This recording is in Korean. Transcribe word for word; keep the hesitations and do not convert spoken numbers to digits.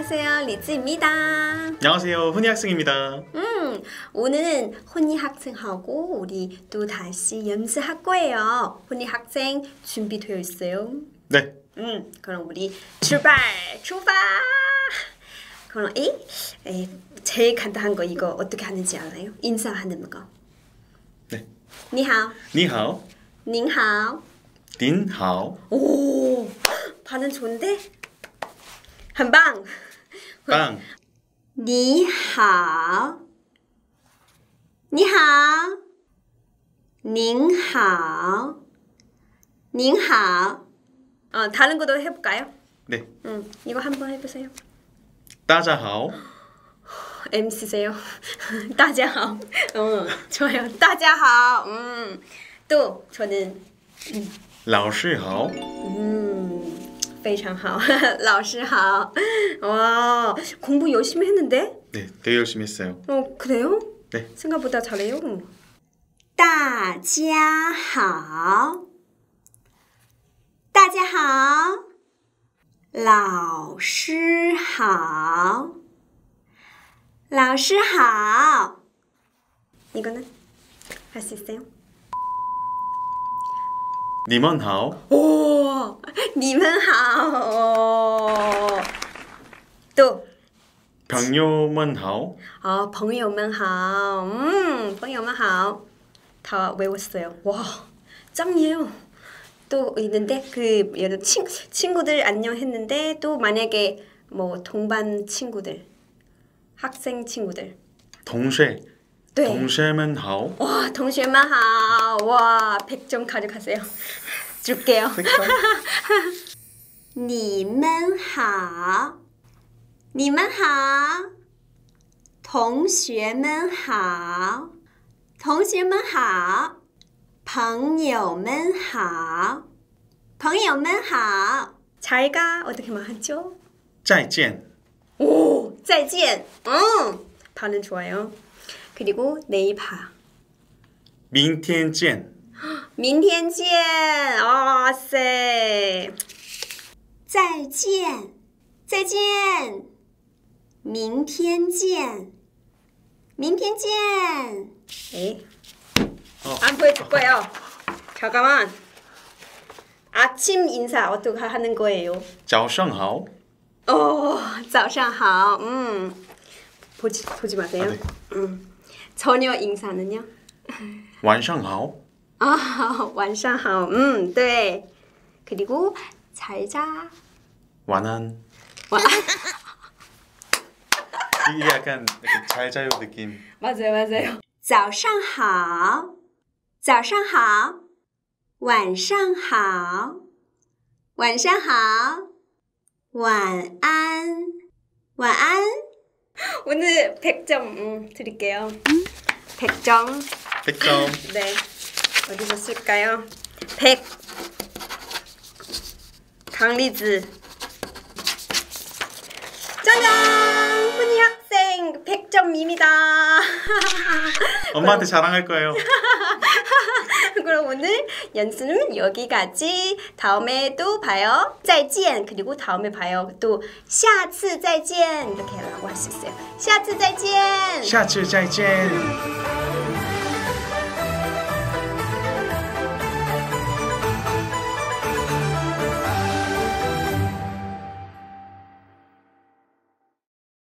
안녕하세요, 리즈입니다. 안녕하세요, 훈이 학생입니다. 음, 오늘은 훈이 학생하고 우리 또 다시 연습할 거예요. 훈이 학생 준비되어 있어요? 네. 음, 그럼 우리 출발! 출발! 그럼 이 에, 제일 간단한 거 이거 어떻게 하는지 알아요? 인사하는 거. 네. 你好. 你好. 您好. 您好. 오, 반응 좋은데? 한 방. 빵. 你好. 你好. 您好. 您好. 어, 다른 것도 해볼까요? 네. 음, 이거 한번 해보세요. 大家好. 엠씨세요. 大家好. 어, 좋아요. 大家好. 음, 또 저는 음. 老师好. 음, 非常好. 老师好. 와, 공부 열심히 했는데? 네, 되게 열심히 했어요. 어, 그래요? 네. 생각보다 잘해요. 大家好. 大家好. 老师好. 老师好. 이거는 할 수 있어요? 你们好. 오, 你们好. 또, 朋友们好. 아, 朋友们好. 음, 朋友们好. 다 외웠어요. 와, 짱이에요. 또 있는데 그 예를 친 친구들 안녕 했는데 또 만약에 뭐 동반 친구들, 학생 친구들. 同学. 네. 同学们好. 와, 同学们好. 와, 백 점 가져가세요. 줄게요. 백 점. 你们好. 你们好. 同学们好. 同学们好. 朋友们好. 朋友们好. 잘 가. 어떻게 말하죠? 再见. 오, 再见. 응. 반응 좋아요. 그리고 내일 봐. 明天见. 明天见. 아, 쎄. 再见. 再见. 明天见. 明天见. 에? 어. 안 보여줄 거예요. 잠깐만. 아침 인사 어떻게 하는 거예요? 早上好. 어, 早上好. 음. 보지 보지 마세요. 아, 네. 음. 저녁 인사는요? 晚上好. 아, 晚上好. 음, 네. 그리고 잘 자. 晚安. 와. 이게 약간 이렇게 잘 자요 느낌. 맞아요, 맞아요. 早上好. 早上好. 晚上好. 晚上好. 晚安. 晚安. 오늘 백 점 음, 드릴게요. 백 점. 백 점. 네. 어디서 쓸까요? 백. 강리즈. 짜잔! 훈이 학생 백 점입니다. 엄마한테 자랑할 거예요. 그럼 오늘 연습은 여기까지. 다음에 또 봐요. 再见. 그리고 다음에 봐요. 또 下次再见 이렇게라고 할 수 있어요. 下次再见. 下次再见.